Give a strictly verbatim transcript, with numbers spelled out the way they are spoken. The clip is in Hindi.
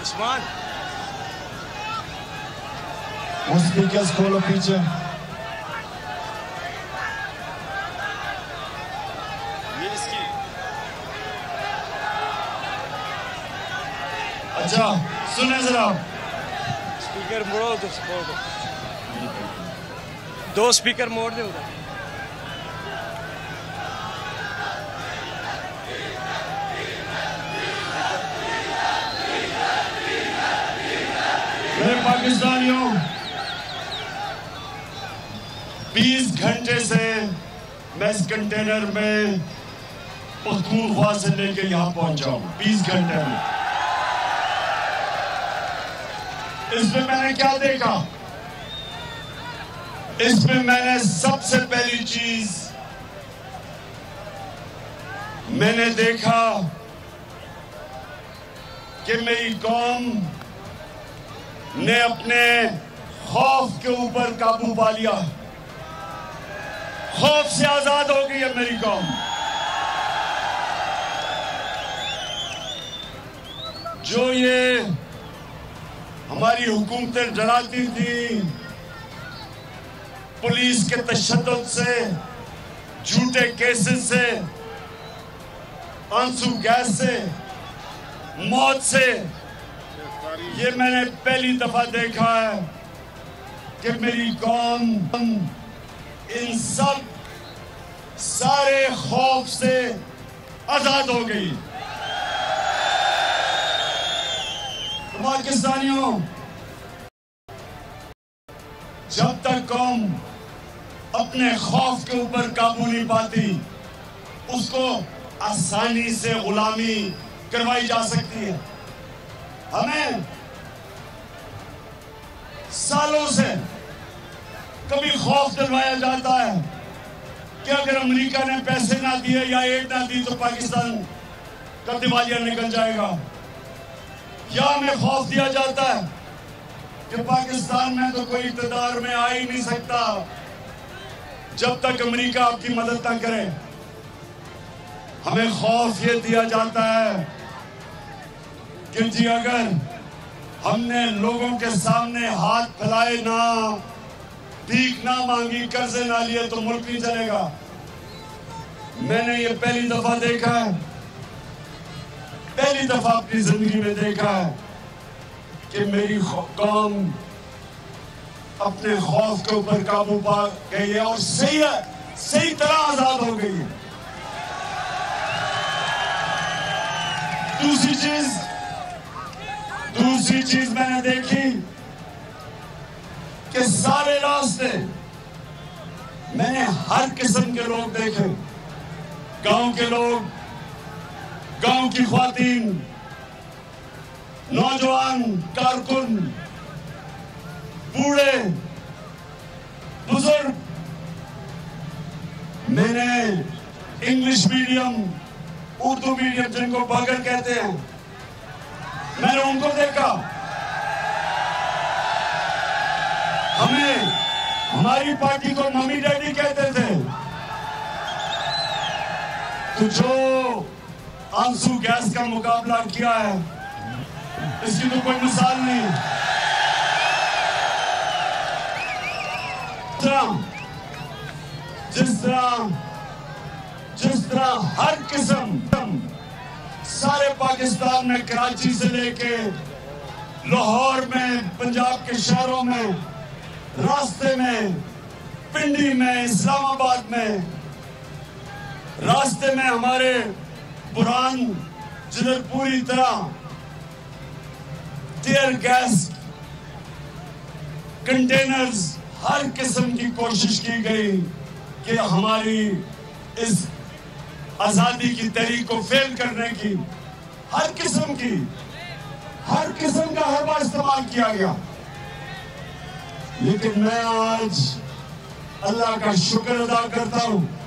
उस्मान वो स्पीकर्स खोलो पीछे। ये इसकी अच्छा सुने जरा, स्पीकर मोड़ो तो मोड़ दो, दो स्पीकर मोड़ दे उधर। मेरे पाकिस्तानियों, बीस घंटे से मैं इस कंटेनर में पख्तूनख्वा से लेके यहां पहुंचा हूं। बीस घंटे में इसमें मैंने क्या देखा? इसमें मैंने सबसे पहली चीज मैंने देखा कि मेरी कौम ने अपने खौफ के ऊपर काबू पा लिया। खौफ से आजाद हो गई है मेरी कौम। जो ये हमारी हुकूमतें डराती थी पुलिस के तशद्दुद से, झूठे केसेस से, आंसू गैस से, मौत से, ये मैंने पहली दफा देखा है कि मेरी कौम इन सब सारे खौफ से आजाद हो गई। तो पाकिस्तानियों, जब तक कौम अपने खौफ के ऊपर काबू नहीं पाती, उसको आसानी से गुलामी करवाई जा सकती है। हमें सालों से कभी खौफ दिलवाया जाता है कि अगर अमेरिका ने पैसे ना दिए या एड ना दी तो पाकिस्तान का दिवालिया निकल जाएगा। या हमें खौफ दिया जाता है कि पाकिस्तान में तो कोई इक़्तिदार में आ ही नहीं सकता जब तक अमेरिका आपकी मदद ना करे। हमें खौफ ये दिया जाता है कि जी अगर हमने लोगों के सामने हाथ फैलाए ना, भीख ना मांगी, कर्जे ना लिए तो मुल्क नहीं चलेगा। मैंने ये पहली दफा देखा है, पहली दफा अपनी जिंदगी में देखा है कि मेरी कौम अपने खौफ के ऊपर काबू पा गई है और सही है, सही तरह आजाद हो गई है। दूसरी चीज दूसरी चीज मैंने देखी कि सारे रास्ते मैंने हर किस्म के लोग देखे। गांव के लोग, गांव की ख्वातीन, नौजवान, कारकुन, बूढ़े, बुजुर्ग। मैंने इंग्लिश मीडियम, उर्दू मीडियम जिनको बगर कहते हैं, मैंने उनको देखा। हमें हमारी पार्टी को मम्मी डैडी कहते थे, तो जो आंसू गैस का मुकाबला किया है इसकी तो कोई मिसाल नहीं। जिस तरह जिस तरह हर किस्म सारे पाकिस्तान में, कराची से लेके लाहौर में, पंजाब के शहरों में, रास्ते में, पिंडी में, इस्लामाबाद में, रास्ते में हमारे बुरहान जिधर पूरी तरह टीयर गैस कंटेनर्स, हर किस्म की कोशिश की गई कि हमारी इस आजादी की तहरीक को फेल करने की, हर किस्म की हर किस्म का हरबा इस्तेमाल किया गया। लेकिन मैं आज अल्लाह का शुक्र अदा करता हूं